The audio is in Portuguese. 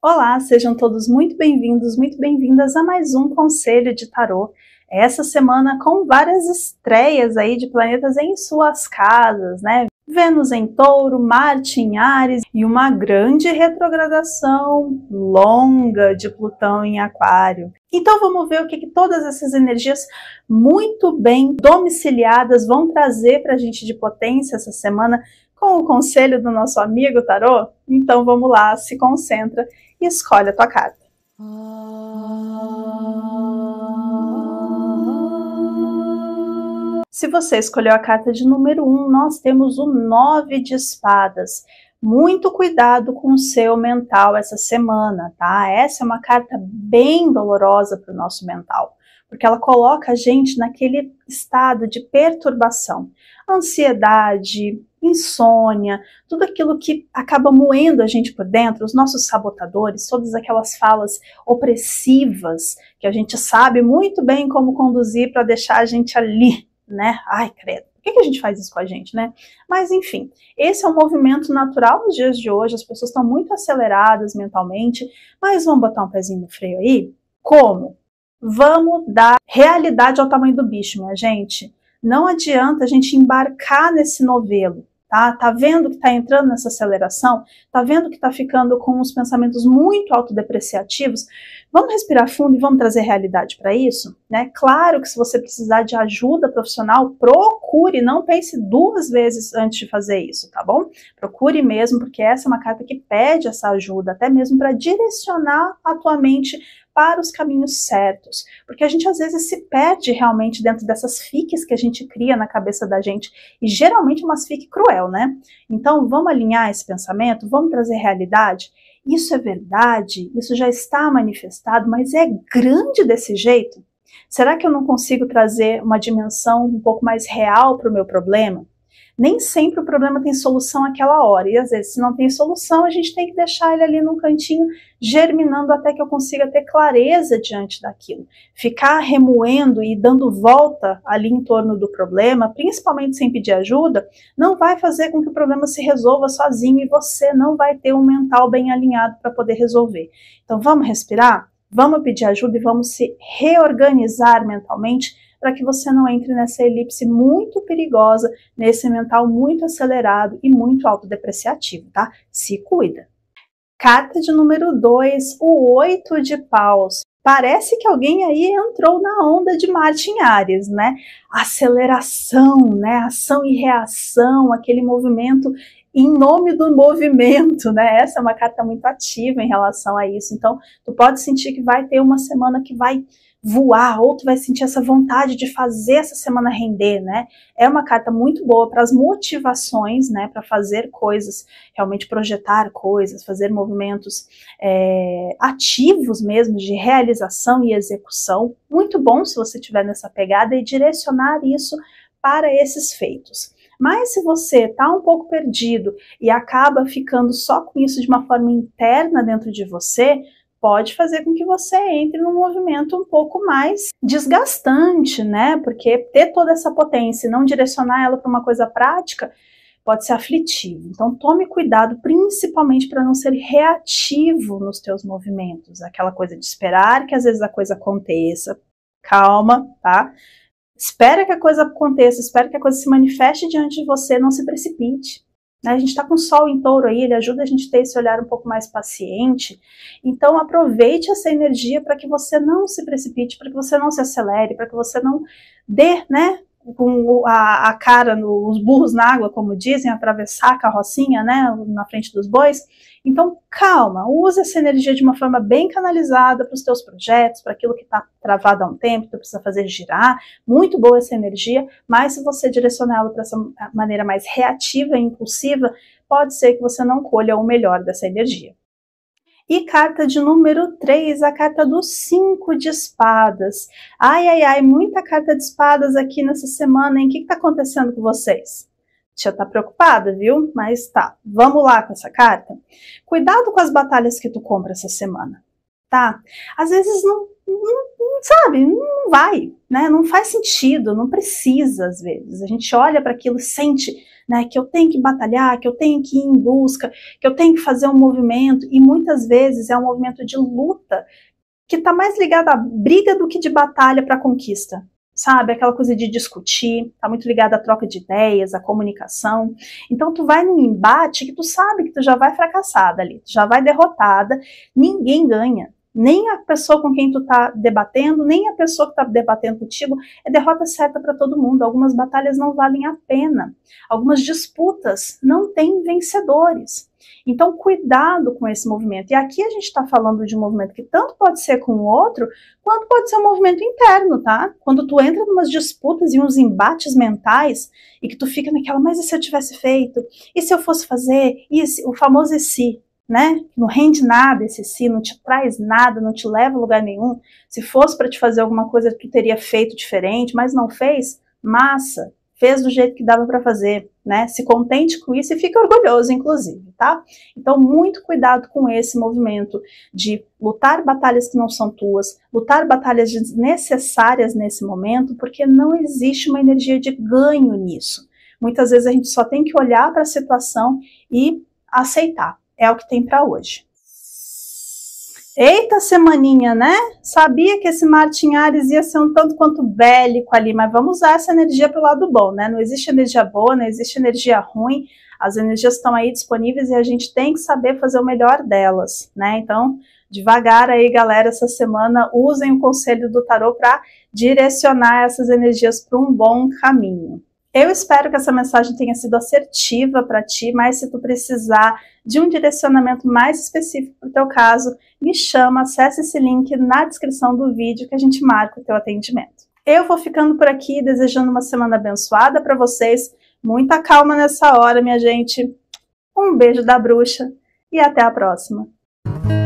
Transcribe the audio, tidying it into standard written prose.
Olá, sejam todos muito bem-vindos, muito bem-vindas a mais um Conselho de Tarô. Essa semana com várias estreias aí de planetas em suas casas, né? Vênus em Touro, Marte em Áries e uma grande retrogradação longa de Plutão em Aquário. Então vamos ver o que todas essas energias muito bem domiciliadas vão trazer para a gente de potência essa semana com o conselho do nosso amigo Tarô. Então vamos lá, se concentra e escolhe a tua carta. Se você escolheu a carta de número 1, nós temos o 9 de espadas. Muito cuidado com o seu mental essa semana, tá? Essa é uma carta bem dolorosa para o nosso mental, porque ela coloca a gente naquele estado de perturbação, ansiedade, insônia, tudo aquilo que acaba moendo a gente por dentro, os nossos sabotadores, todas aquelas falas opressivas que a gente sabe muito bem como conduzir para deixar a gente ali, né? Ai, credo. Por que a gente faz isso com a gente, né? Mas, enfim, esse é um movimento natural nos dias de hoje, as pessoas estão muito aceleradas mentalmente, mas vamos botar um pezinho no freio aí? Como? Vamos dar realidade ao tamanho do bicho, minha gente. Não adianta a gente embarcar nesse novelo, tá? Tá vendo que tá entrando nessa aceleração? Tá vendo que tá ficando com uns pensamentos muito autodepreciativos? Vamos respirar fundo e vamos trazer realidade para isso, né? Claro que se você precisar de ajuda profissional, procure, não pense duas vezes antes de fazer isso, tá bom? Procure mesmo, porque essa é uma carta que pede essa ajuda, até mesmo para direcionar a tua mente para os caminhos certos, porque a gente às vezes se perde realmente dentro dessas fiques que a gente cria na cabeça da gente, e geralmente umas fique cruel, né? Então vamos alinhar esse pensamento, vamos trazer realidade. Isso é verdade? Isso já está manifestado, mas é grande desse jeito? Será que eu não consigo trazer uma dimensão um pouco mais real para o meu problema? Nem sempre o problema tem solução àquela hora, e às vezes se não tem solução, a gente tem que deixar ele ali num cantinho, germinando até que eu consiga ter clareza diante daquilo. Ficar remoendo e dando volta ali em torno do problema, principalmente sem pedir ajuda, não vai fazer com que o problema se resolva sozinho e você não vai ter um mental bem alinhado para poder resolver. Então vamos respirar? Vamos pedir ajuda e vamos se reorganizar mentalmente para que você não entre nessa elipse muito perigosa, nesse mental muito acelerado e muito autodepreciativo, tá? Se cuida. Carta de número 2, o 8 de paus. Parece que alguém aí entrou na onda de Marte em Áries, né? Aceleração, né? Ação e reação, aquele movimento em nome do movimento, né? Essa é uma carta muito ativa em relação a isso. Então, tu pode sentir que vai ter uma semana que vai voar, ou tu vai sentir essa vontade de fazer essa semana render, né? É uma carta muito boa para as motivações, né? Para fazer coisas, realmente projetar coisas, fazer movimentos ativos mesmo, de realização e execução. Muito bom se você estiver nessa pegada e direcionar isso para esses feitos. Mas se você está um pouco perdido e acaba ficando só com isso de uma forma interna dentro de você, pode fazer com que você entre num movimento um pouco mais desgastante, né? Porque ter toda essa potência e não direcionar ela para uma coisa prática pode ser aflitivo. Então tome cuidado, principalmente para não ser reativo nos teus movimentos. Aquela coisa de esperar que às vezes a coisa aconteça. Calma, tá? Espera que a coisa aconteça, espera que a coisa se manifeste diante de você, não se precipite. A gente está com o Sol em Touro aí, ele ajuda a gente a ter esse olhar um pouco mais paciente. Então aproveite essa energia para que você não se precipite, para que você não se acelere, para que você não dê, né, com a cara nos burros na água, como dizem, atravessar a carrocinha, né, na frente dos bois. Então calma, use essa energia de uma forma bem canalizada para os teus projetos, para aquilo que está travado há um tempo, que tu precisa fazer girar. Muito boa essa energia, mas se você direcioná-la para essa maneira mais reativa e impulsiva, pode ser que você não colha o melhor dessa energia. E carta de número 3, a carta do 5 de espadas. Ai, ai, ai, muita carta de espadas aqui nessa semana, hein? O que está acontecendo com vocês? Já tá preocupada, viu? Mas tá, vamos lá com essa carta. Cuidado com as batalhas que tu compra essa semana, tá? Às vezes não sabe, não vai, né? Não faz sentido, não precisa às vezes. A gente olha para aquilo e sente né? Que eu tenho que batalhar, que eu tenho que ir em busca, que eu tenho que fazer um movimento, e muitas vezes é um movimento de luta que está mais ligado à briga do que de batalha para conquista. Sabe, aquela coisa de discutir, tá muito ligada à troca de ideias, à comunicação. Então tu vai num embate que tu sabe que tu já vai fracassada ali, tu já vai derrotada, ninguém ganha. Nem a pessoa com quem tu tá debatendo, nem a pessoa que tá debatendo contigo, é derrota certa para todo mundo. Algumas batalhas não valem a pena. Algumas disputas não têm vencedores. Então, cuidado com esse movimento. E aqui a gente está falando de um movimento que tanto pode ser com o outro, quanto pode ser um movimento interno, tá? Quando tu entra em umas disputas e uns embates mentais, e que tu fica naquela, mas e se eu tivesse feito? E se eu fosse fazer? E se? O famoso e se, né? Não rende nada esse se, não te traz nada, não te leva a lugar nenhum. Se fosse para te fazer alguma coisa, tu teria feito diferente, mas não fez? Massa! Fez do jeito que dava para fazer, né? Se contente com isso e fica orgulhoso, inclusive, tá? Então, muito cuidado com esse movimento de lutar batalhas que não são tuas, lutar batalhas desnecessárias nesse momento, porque não existe uma energia de ganho nisso. Muitas vezes a gente só tem que olhar para a situação e aceitar. É o que tem para hoje. Eita semaninha, né? Sabia que esse Marte em Áries ia ser um tanto quanto bélico ali, mas vamos usar essa energia para o lado bom, né? Não existe energia boa, não existe energia ruim, as energias estão aí disponíveis e a gente tem que saber fazer o melhor delas, né? Então, devagar aí, galera, essa semana usem o conselho do tarô para direcionar essas energias para um bom caminho. Eu espero que essa mensagem tenha sido assertiva para ti, mas se tu precisar de um direcionamento mais específico para o teu caso, me chama, acesse esse link na descrição do vídeo que a gente marca o teu atendimento. Eu vou ficando por aqui, desejando uma semana abençoada para vocês, muita calma nessa hora, minha gente. Um beijo da bruxa e até a próxima.